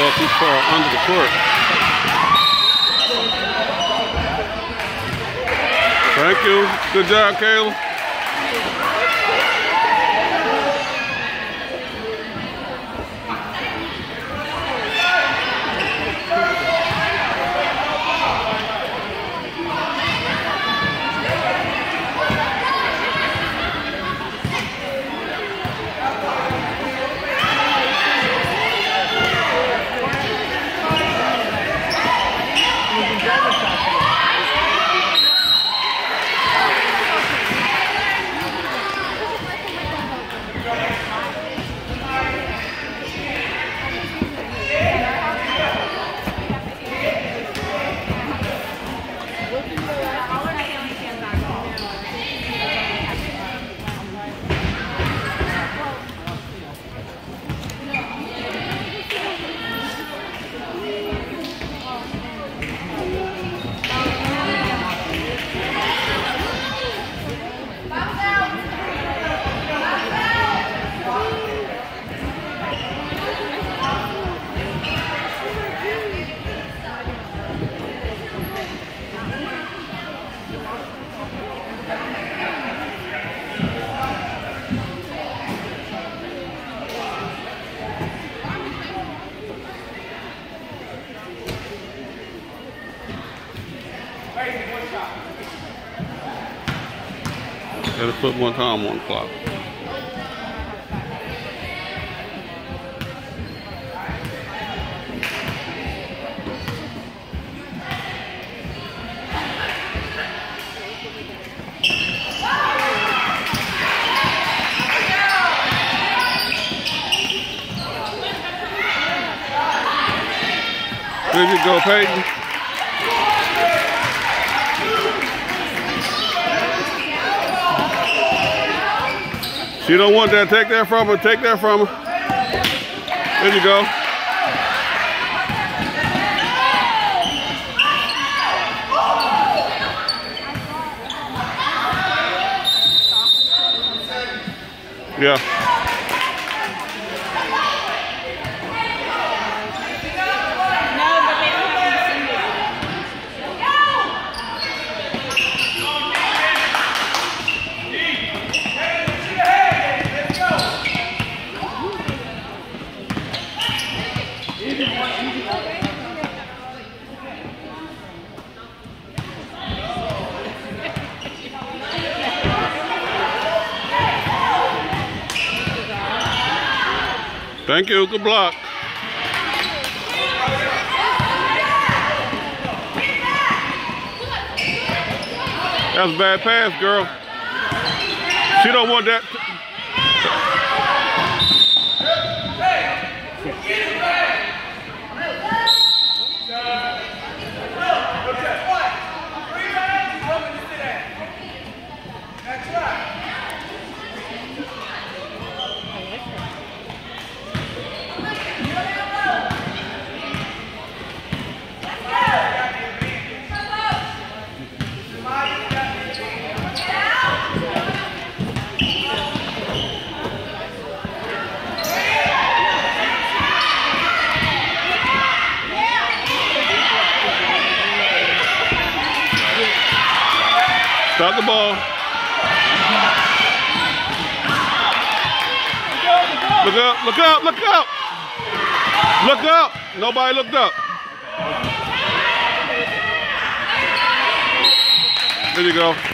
ball too far under the court. Thank you. Good job, Kayla. Gotta put one time on the clock. There you go, Peyton. She don't want that. Take that from her. Take that from her. There you go. Yeah. Thank you. Good block. That's a bad pass, girl. She don't want that. Stop the ball. Look up, look up, look up. Look up. Nobody looked up. There you go.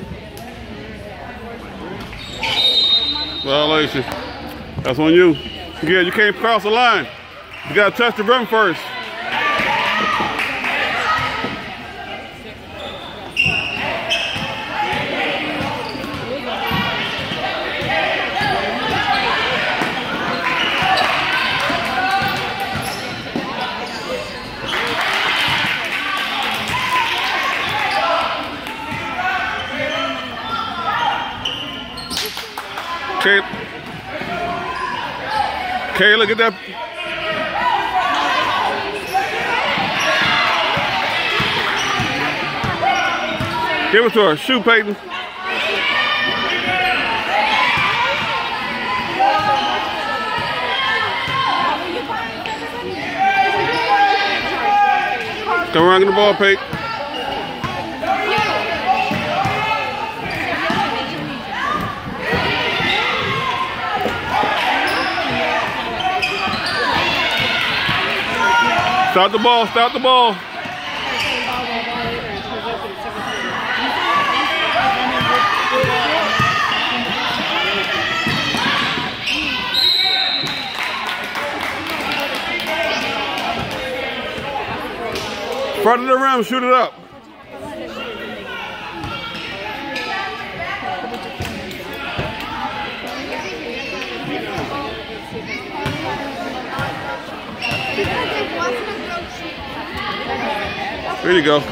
Violation. That's on you. Yeah, you can't cross the line. You gotta touch the rim first. Kayla, get that. Give it to her. Shoot, Peyton. Come around, get the ball, Peyton. Stop the ball, stop the ball. Front of the rim, shoot it up. There you go.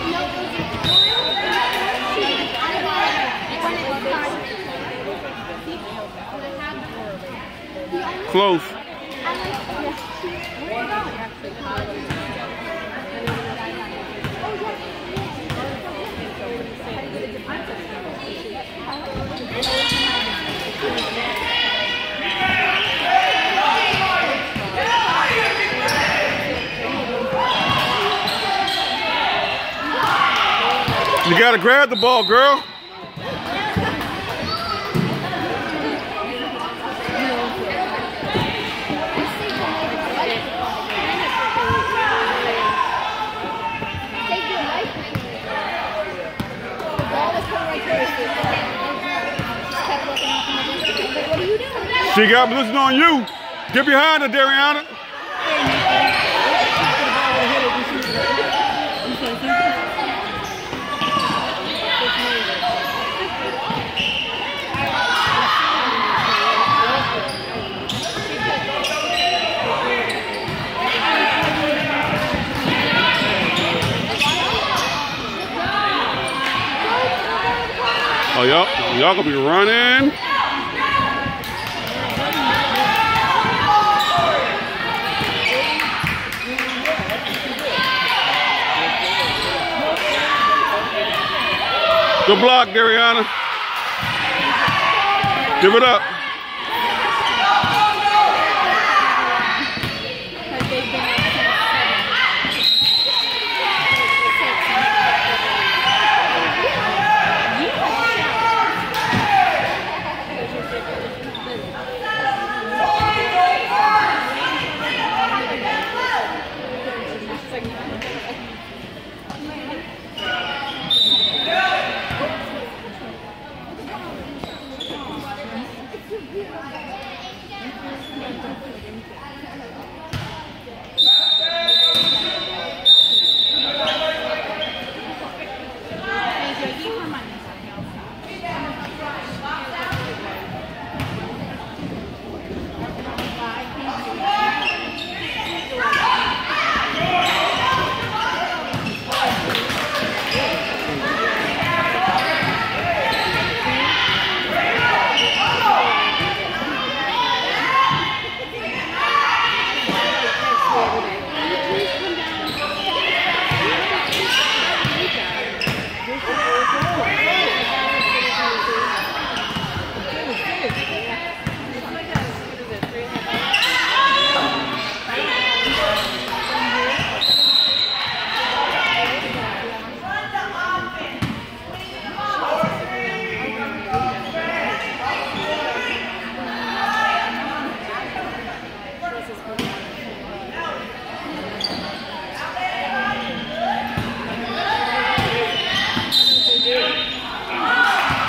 Close. You gotta grab the ball, girl. She got position on you. Get behind her, Dariana. Oh, y'all gonna be running. Good block, Dariana. Give it up.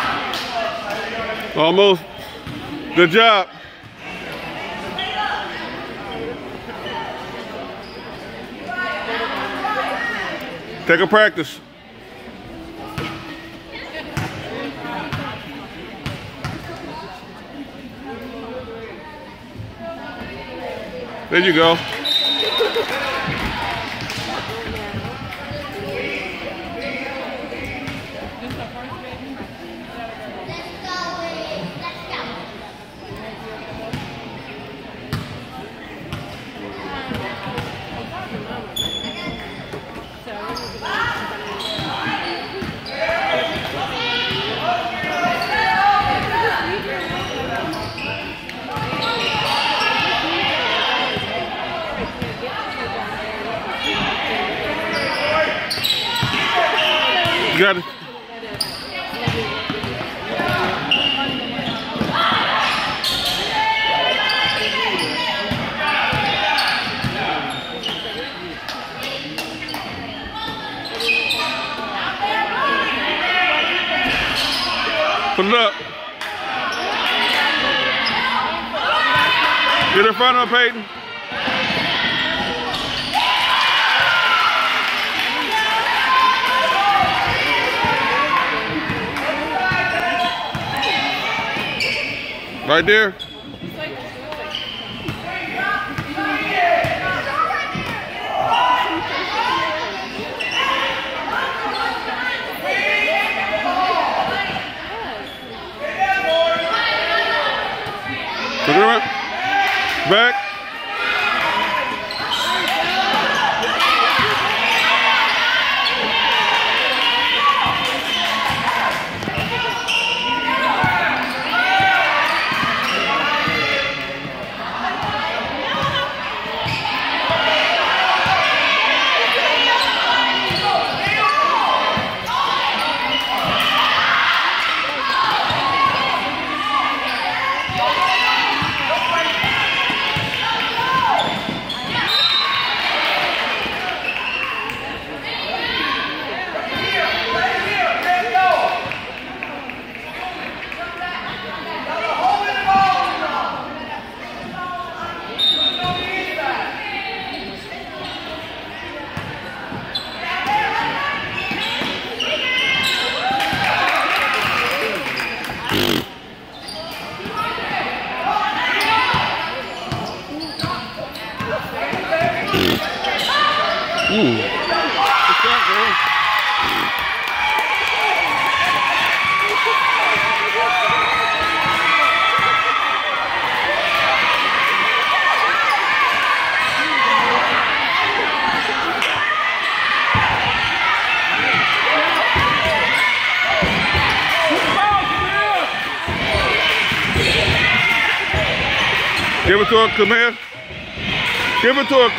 Almost. Good job. Take a practice. There you go. You got it. Put it up. Get in front of her, Peyton. Right there. Turn around. Back. Good shot, girl. Give it to her, come here. Give it to her.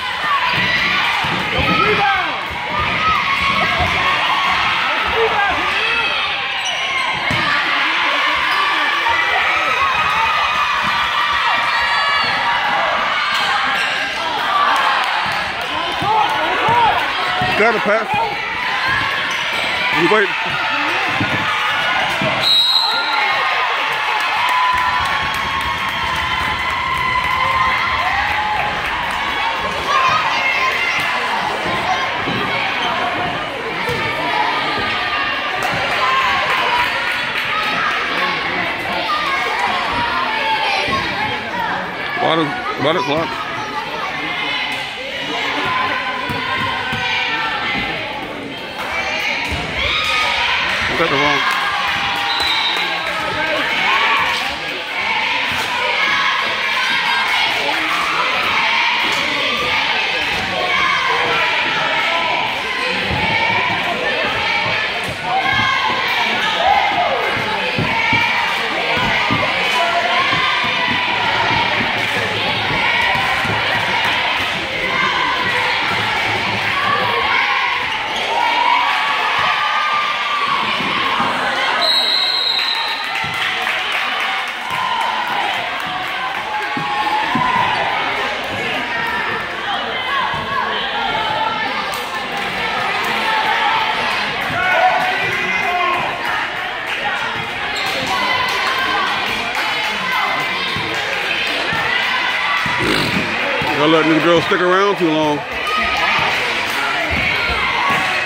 Got a pass. You wait. Water clock. Got the wrong. Y'all letting this girl stick around too long.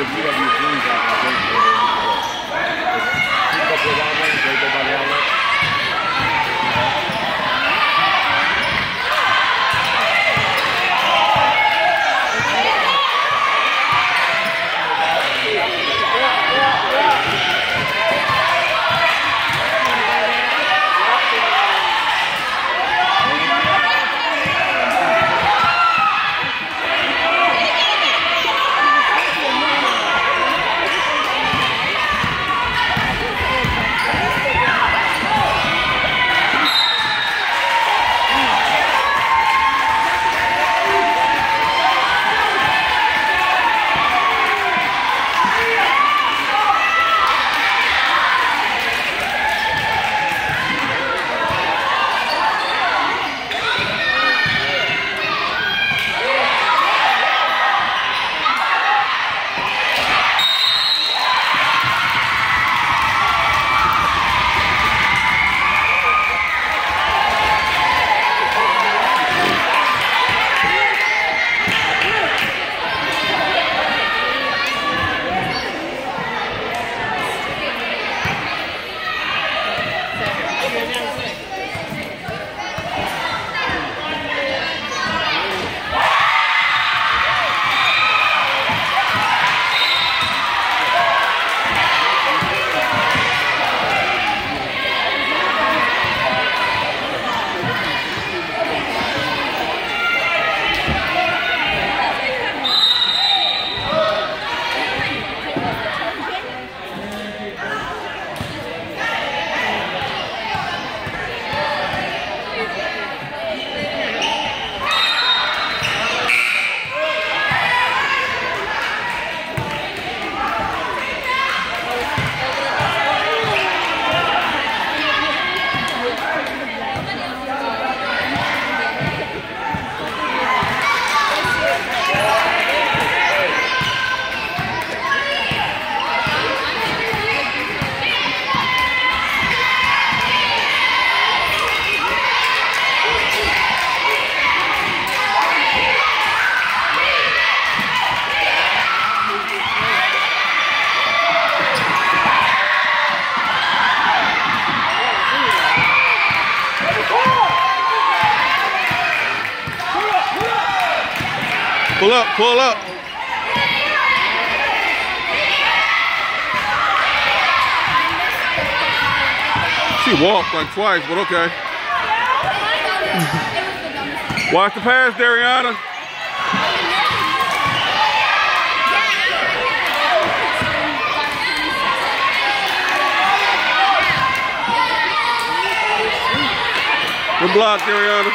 Pull up, pull up. She walked like twice, but okay. Watch the pass, Dariana. Good block, Dariana.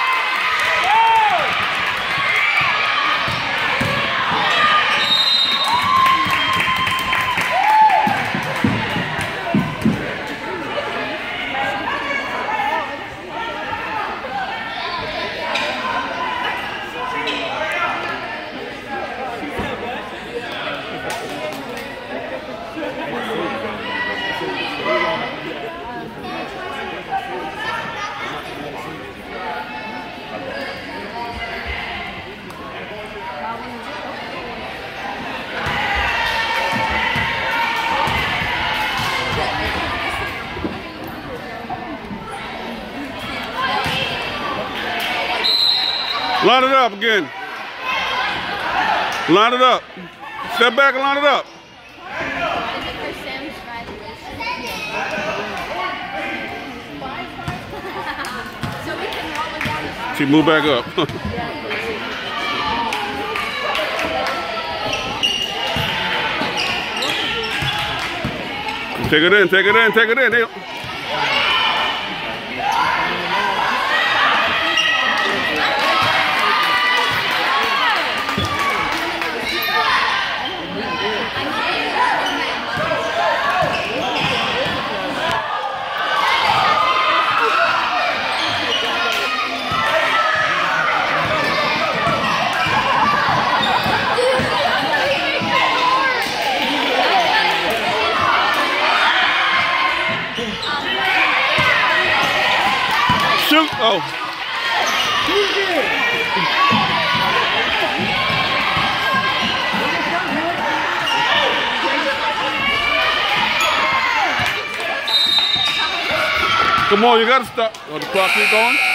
Line it up again. Line it up. Step back and line it up. She moved back up. Take it in, take it in, take it in. Shoot! Oh. Come on, you gotta stop. Oh, the clock keep going?